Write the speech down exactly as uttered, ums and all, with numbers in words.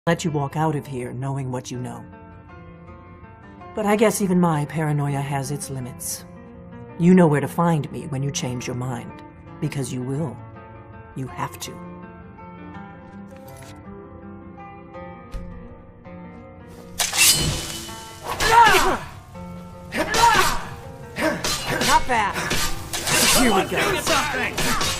Let you walk out of here knowing what you know. But I guess even my paranoia has its limits. You know where to find me when you change your mind. Because you will. You have to. Not bad. Here we go. Something.